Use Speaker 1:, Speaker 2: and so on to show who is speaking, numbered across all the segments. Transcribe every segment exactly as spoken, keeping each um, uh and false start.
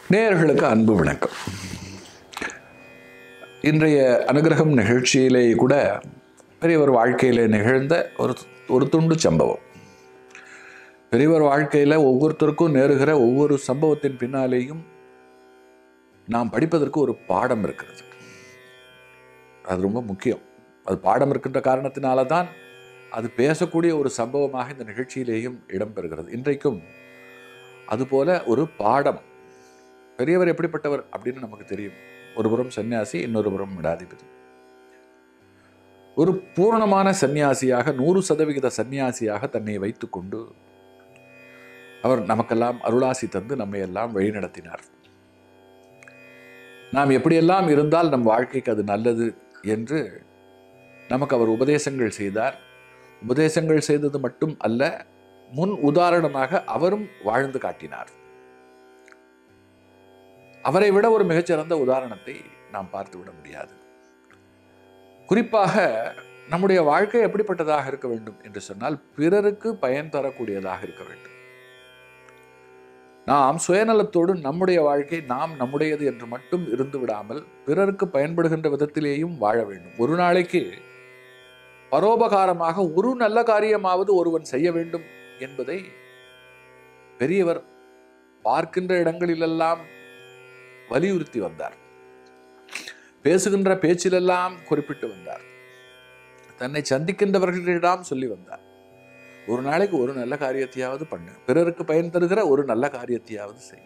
Speaker 1: நேயர்களுக்கு அன்பு வணக்கம். இன்றைய அனுகிரகம் நிகழ்ச்சியிலே கூட பெரியவர் வாழ்க்கையில் நிகழ்ந்த ஒரு ஒரு துண்டு சம்பவம். பெரியவர் வாழ்க்கையில் ஒவ்வொருத்தருக்கும் நேருகிற ஒவ்வொரு சம்பவத்தின் பின்னாலேயும் நாம் படிப்பதற்கு ஒரு பாடம் இருக்கிறது. அது ரொம்ப முக்கியம். அது பாடம் இருக்கின்ற காரணத்தினால தான் அது பேசக்கூடிய ஒரு சம்பவமாக இந்த நிகழ்ச்சியிலேயும் இடம்பெறுகிறது. இன்றைக்கும் அதுபோல ஒரு பாடம். பெரியவர் எப்படிப்பட்டவர் அப்படின்னு நமக்கு தெரியும். ஒரு புறம் சன்னியாசி, இன்னொரு புறம் மடாதிபதி. ஒரு பூரணமான சன்னியாசியாக, நூறு சதவிகித சன்னியாசியாக தன்னை வைத்துக்கொண்டு அவர் நமக்கெல்லாம் அருளாசி தந்து நம்மை எல்லாம் வழிநடத்தினார். நாம் எப்படியெல்லாம் இருந்தால் நம் வாழ்க்கைக்கு அது நல்லது என்று நமக்கு அவர் உபதேசங்கள் செய்தார். உபதேசங்கள் செய்தது மட்டும் அல்ல, முன் உதாரணமாக அவரும் வாழ்ந்து காட்டினார். அவரை விட ஒரு மிகச்சிறந்த உதாரணத்தை நாம் பார்த்து விட முடியாது. குறிப்பாக நம்முடைய வாழ்க்கை எப்படிப்பட்டதாக இருக்க வேண்டும் என்று சொன்னால், பிறருக்கு பயன் தரக்கூடியதாக இருக்க வேண்டும். நாம் சுயநலத்தோடு நம்முடைய வாழ்க்கை நாம் நம்முடையது என்று மட்டும் இருந்து விடாமல் பிறருக்கு பயன்படுகின்ற விதத்திலேயும் வாழ வேண்டும். ஒரு நாளைக்கு பரோபகாரமாக ஒரு நல்ல காரியமாவது ஒருவன் செய்ய வேண்டும் என்பதை பெரியவர் பார்க்கின்ற இடங்களிலெல்லாம் வலியுறுத்தி வந்தார். பேசுகின்ற பேச்சிலெல்லாம் குறிப்பிட்டு வந்தார். தன்னை சந்திக்கின்றவர்களிடம் சொல்லி வந்தார். ஒரு நாளைக்கு ஒரு நல்ல காரியத்தையாவது பண்ணு, பிறருக்கு பயன் தருகிற ஒரு நல்ல காரியத்தையாவது செய்.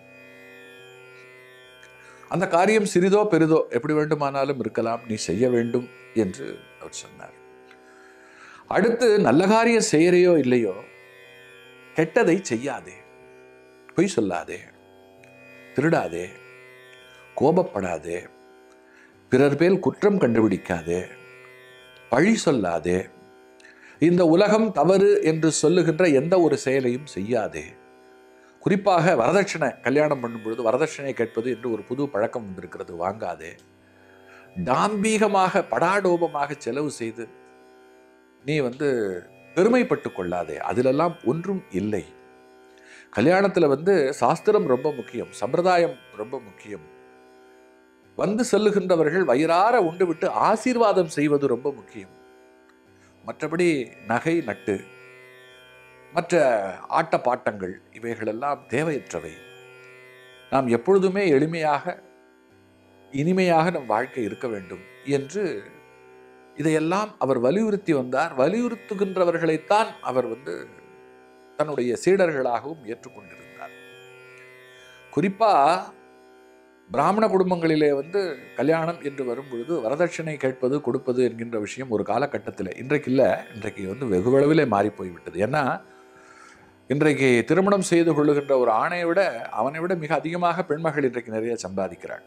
Speaker 1: அந்த காரியம் சிறிதோ பெரிதோ எப்படி வேண்டுமானாலும் இருக்கலாம், நீ செய்ய வேண்டும் என்று அவர் சொன்னார். அடுத்து, நல்ல காரியம் செய்யறையோ இல்லையோ, கெட்டதை செய்யாதே, பொய் சொல்லாதே, திருடாதே, கோபப்படாதே, பிறர் மேல் குற்றம் கண்டுபிடிக்காதே, பழி சொல்லாதே, இந்த உலகம் தவறு என்று சொல்லுகின்ற எந்த ஒரு செயலையும் செய்யாதே. குறிப்பாக வரதட்சணை, கல்யாணம் பண்ணும் பொழுது வரதட்சணை கேட்பது என்று ஒரு புது பழக்கம் வந்திருக்கிறது, வாங்காதே. டாம்பீகமாக படாடோபமாக செலவு செய்து நீ வந்து பெருமைப்பட்டு கொள்ளாதே, அதிலெல்லாம் ஒன்றும் இல்லை. கல்யாணத்தில் வந்து சாஸ்திரம் ரொம்ப முக்கியம், சம்பிரதாயம் ரொம்ப முக்கியம். வந்து செல்லுகின்றவர்கள் வயிறார உண்டு விட்டு ஆசீர்வாதம் செய்வது ரொம்ப முக்கியம். மற்றபடி நகை நட்டு மற்ற ஆட்டப்பாட்டங்கள் இவைகளெல்லாம் தேவையற்றவை. நாம் எப்பொழுதுமே எளிமையாக இனிமையாக நம் வாழ்க்கை இருக்க வேண்டும் என்று இதையெல்லாம் அவர் வலியுறுத்தி வந்தார். வலியுறுத்துகின்றவர்களைத்தான் அவர் வந்து தன்னுடைய சீடர்களாகவும் ஏற்றுக்கொண்டிருந்தார். குறிப்பா பிராமண குடும்பங்களிலே வந்து கல்யாணம் என்று வரும் பொழுது வரதட்சணை கேட்பது கொடுப்பது என்கின்ற விஷயம் ஒரு காலகட்டத்தில், இன்றைக்கு இல்லை, இன்றைக்கு வந்து வெகுவளவிலே மாறி போய்விட்டது. ஏன்னா இன்றைக்கு திருமணம் செய்து கொள்ளுகின்ற ஒரு ஆணை விட அவனை விட மிக அதிகமாக பெண்மகள் இன்றைக்கு நிறைய சம்பாதிக்கிறாங்க.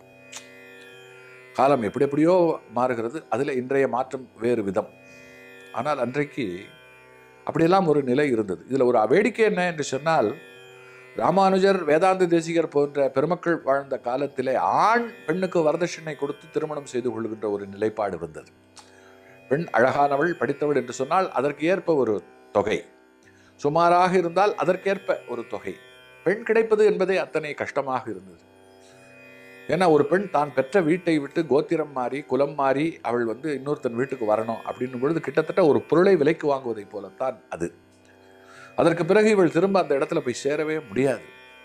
Speaker 1: காலம் எப்படி எப்படியோ மாறுகிறது. அதில் இன்றைய மாற்றம் வேறு விதம். ஆனால் அன்றைக்கு அப்படியெல்லாம் ஒரு நிலை இருந்தது. இதில் ஒரு வேடிக்கை என்ன என்று சொன்னால், ராமானுஜர், வேதாந்த தேசிகர் போன்ற பெருமக்கள் வாழ்ந்த காலத்திலே ஆண் பெண்ணுக்கு வரதட்சணை கொடுத்து திருமணம் செய்து கொள்கின்ற ஒரு நிலைப்பாடு இருந்தது. பெண் அழகானவள், படித்தவள் என்று சொன்னால் அதற்கு ஏற்ப ஒரு தொகை, சுமாராக இருந்தால் அதற்கேற்ப ஒரு தொகை. பெண் கிடைப்பது என்பதே அத்தனை கஷ்டமாக இருந்தது. ஏன்னா ஒரு பெண் தான் பெற்ற வீட்டை விட்டு கோத்திரம் மாறி குலம் மாறி அவள் வந்து இன்னொருத்தன் வீட்டுக்கு வரணும் அப்படின்னும் பொழுது கிட்டத்தட்ட ஒரு பொருளை விலைக்கு வாங்குவதை போலத்தான் அது. அதற்கு பிறகு இவள் திரும்ப அந்த இடத்துல போய் சேரவே முடியாது.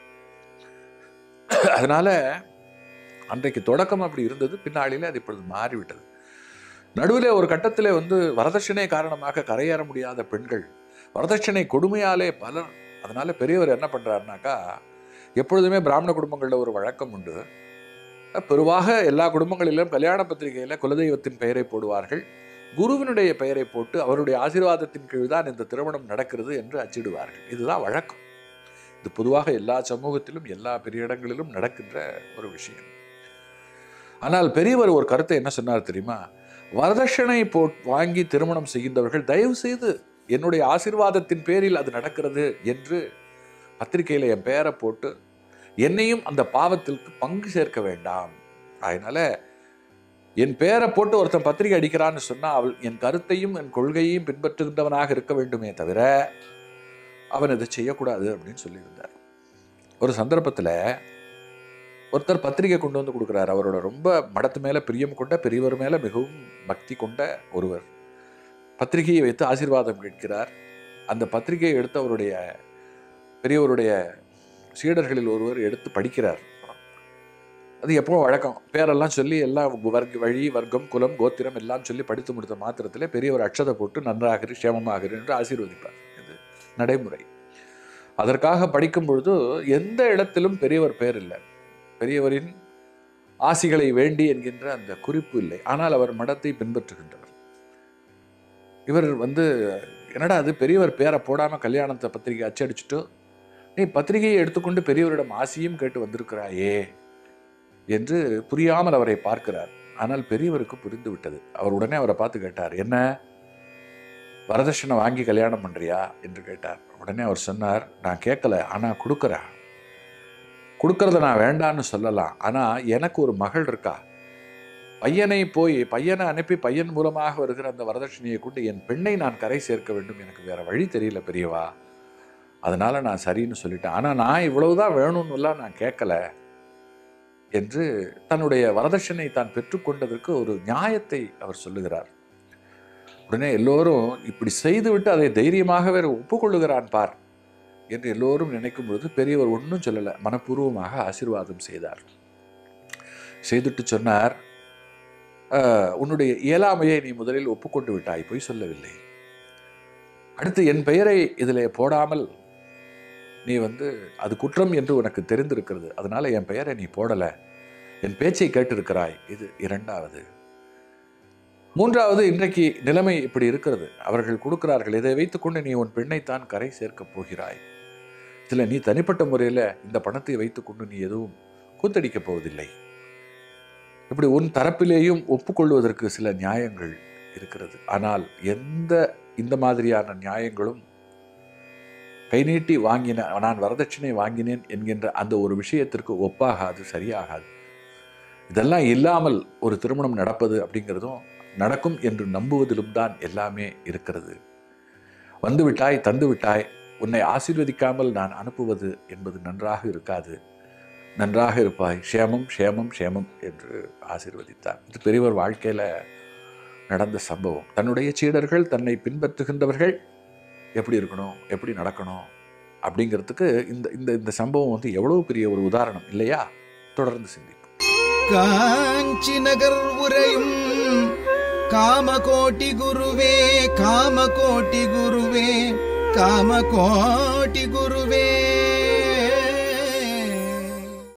Speaker 1: அதனால அன்றைக்கு தொடக்கம் அப்படி இருந்தது. பின்னாளிலே அது இப்பொழுது மாறிவிட்டது. நடுவில் ஒரு கட்டத்தில் வந்து வரதட்சணை காரணமாக கரையேற முடியாத பெண்கள், வரதட்சணை கொடுமையாலே பலர். அதனால பெரியவர் என்ன பண்றாருனாக்கா, எப்பொழுதுமே பிராமண குடும்பங்களில் ஒரு வழக்கம் உண்டு. பொதுவாக எல்லா குடும்பங்களிலும் கல்யாண பத்திரிகையில் குலதெய்வத்தின் பெயரை போடுவார்கள். குருவினுடைய பெயரை போட்டு அவருடைய ஆசீர்வாதத்தின் கீழ் தான் இந்த திருமணம் நடக்கிறது என்று அச்சிடுவார்கள். இதுதான் வழக்கம். இது பொதுவாக எல்லா சமூகத்திலும் எல்லா பெரிய இடங்களிலும் நடக்கின்ற ஒரு விஷயம். ஆனால் பெரியவர் ஒரு கருத்தை என்ன சொன்னார் தெரியுமா? வரதட்சணை போ வாங்கி திருமணம் செய்கின்றவர்கள் தயவு செய்து என்னுடைய ஆசீர்வாதத்தின் பேரில் அது நடக்கிறது என்று பத்திரிகையில் என் பெயரை போட்டு என்னையும் அந்த பாவத்திற்கு பங்கு சேர்க்க வேண்டாம். அதனால என் பெயரை போட்டு ஒருத்தன் பத்திரிகை அடிக்கிறான்னு சொன்னால் அவள் என் கருத்தையும் என் கொள்கையையும் பின்பற்றுகின்றவனாக இருக்க வேண்டுமே தவிர அவன் இதை செய்யக்கூடாது அப்படின்னு சொல்லியிருந்தார். ஒரு சந்தர்ப்பத்தில் ஒருத்தர் பத்திரிகை கொண்டு வந்து கொடுக்குறார். அவரோட ரொம்ப மடத்து மேலே பிரியம் கொண்ட, பெரியவர் மேலே மிகவும் பக்தி கொண்ட ஒருவர் பத்திரிகையை வைத்து ஆசீர்வாதம் கேட்கிறார். அந்த பத்திரிகையை எடுத்து அவருடைய பெரியவருடைய சீடர்களில் ஒருவர் எடுத்து படிக்கிறார். அது எப்போ வழக்கம், பேரெல்லாம் சொல்லி எல்லாம் வர்க்க வழி வர்க்கம் குலம் கோத்திரம் எல்லாம் சொல்லி படித்து முடித்த மாத்திரத்திலே பெரியவர் அட்சதை போட்டு நன்றாகிரு சேமமாகிரு என்று ஆசீர்வதிப்பார். இது நடைமுறை. அதற்காக படிக்கும் பொழுது எந்த இடத்திலும் பெரியவர் பேர் இல்லை, பெரியவரின் ஆசிகளை வேண்டி என்கின்ற அந்த குறிப்பு இல்லை. ஆனால் அவர் மடத்தை பின்பற்றுகின்றவர். இவர் வந்து என்னடா அது பெரியவர் பேரை போடாமல் கல்யாணத்தை பத்திரிகை அச்சடிச்சுட்டு நீ பத்திரிகையை எடுத்துக்கொண்டு பெரியவரிடம் ஆசியும் கேட்டு வந்திருக்கிறாயே என்று புரியாமல் அவரை பார்க்கிறார். ஆனால் பெரியவருக்கு புரிந்து விட்டது. அவர் உடனே அவரை பார்த்து கேட்டார், என்ன வரதட்சணை வாங்கி கல்யாணம் பண்றியா என்று கேட்டார். உடனே அவர் சொன்னார், நான் கேட்கல, ஆனால் கொடுக்குறேன். கொடுக்கறத நான் வேண்டான்னு சொல்லலாம், ஆனால் எனக்கு ஒரு மகள் இருக்கா. பையனை போய் பையனை அனுப்பி பையன் மூலமாக வருகிற அந்த வரதட்சணையை கொண்டு என் பெண்ணை நான் கரை சேர்க்க வேண்டும். எனக்கு வேற வழி தெரியல பெரியவா, அதனால நான் சரின்னு சொல்லிட்டேன். ஆனால் நான் இவ்வளவுதான் வேணும்னுலாம் நான் கேட்கல என்று தன்னுடைய வரதட்சணை தான் பெற்றுக்கொண்டதற்கு ஒரு நியாயத்தை அவர் சொல்லுகிறார். உடனே எல்லோரும் இப்படி செய்துவிட்டு அதை தைரியமாக வேறு ஒப்புக்கொள்ளுகிறான் பார் என்று எல்லோரும் நினைக்கும் பொழுது பெரியவர் ஒன்றும் சொல்லலை, மனப்பூர்வமாக ஆசீர்வாதம் செய்தார். செய்துட்டு சொன்னார், உன்னுடைய இயலாமையை நீ முதலில் ஒப்புக்கொண்டு விட்டாய், பொய் சொல்லவில்லை. அடுத்து என் பெயரை இதில் போடாமல் நீ வந்து அது குற்றம் என்று உனக்கு தெரிந்திருக்கிறது, அதனால என் பெயரை நீ போடலை, என் பேச்சை கேட்டிருக்கிறாய். இது இரண்டாவது. மூன்றாவது, இன்றைக்கு நிலைமை இப்படி இருக்கிறது, அவர்கள் கொடுக்கிறார்கள், இதை வைத்துக்கொண்டு நீ உன் பெண்ணைத்தான் கரை சேர்க்கப் போகிறாய். இதில் நீ தனிப்பட்ட முறையில் இந்த பணத்தை வைத்துக்கொண்டு நீ எதுவும் கூத்தடிக்கப் போவதில்லை. இப்படி உன் தரப்பிலேயும் ஒப்புக்கொள்வதற்கு சில நியாயங்கள் இருக்கிறது. ஆனால் எந்த இந்த மாதிரியான நியாயங்களும் கை நீட்டி வாங்கின நான் வரதட்சணை வாங்கினேன் என்கின்ற அந்த ஒரு விஷயத்திற்கு ஒப்பாகாது, சரியாகாது. இதெல்லாம் இல்லாமல் ஒரு திருமணம் நடப்பது அப்படிங்கிறதும் நடக்கும் என்று நம்புவதிலும் தான் எல்லாமே இருக்கிறது. வந்து விட்டாய், தந்து விட்டாய், உன்னை ஆசீர்வதிக்காமல் நான் அனுப்புவது என்பது நன்றாக இருக்காது, நன்றாக இருப்பாய், க்ஷேமம் க்ஷேமம் க்ஷேமம் என்று ஆசீர்வதித்தார். இது பெரியவர் வாழ்க்கையில் நடந்த சம்பவம். தன்னுடைய சீடர்கள், தன்னை பின்பற்றுகின்றவர்கள் எப்படி இருக்கணும், எப்படி நடக்கணும் அப்படிங்கிறதுக்கு இந்த இந்த இந்த சம்பவம் வந்து எவ்வளவு பெரிய ஒரு உதாரணம் இல்லையா? தொடர்ந்து சிந்திப்போம்.
Speaker 2: காஞ்சி நகர் உரையும் காமகோட்டி குருவே, காமகோட்டி குருவே, காமகோட்டி குரு